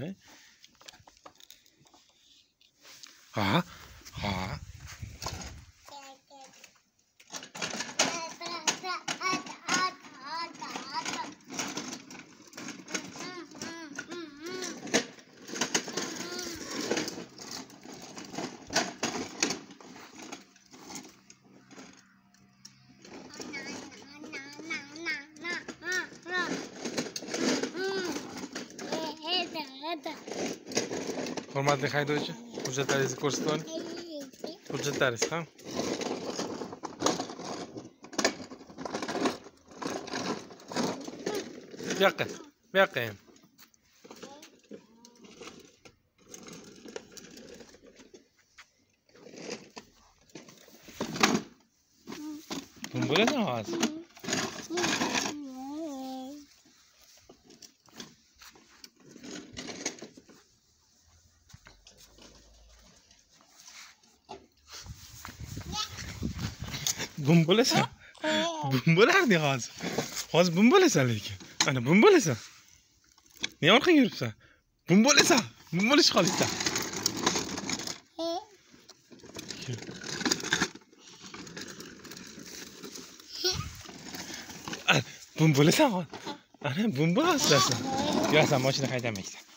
Ha? Ha? Hurmatli haydovchi, hujjatlaringizni ko'rsatib oling. Hujjatlaringiz ham. Bu yoqqa ham. Nima bo'ladi hozir? Bum bo'lasan. Bum bo'lardi hozir. Hozir bum bo'lasan lekin. Ana bum bo'lasan. Nima orqaga yuribsan? Bum bo'lasan. Bum bo'lish qolibdi. Bum bo'lasan hozir. Ana bum bo'lasan. Yo'q, sen mashina haydamaysan.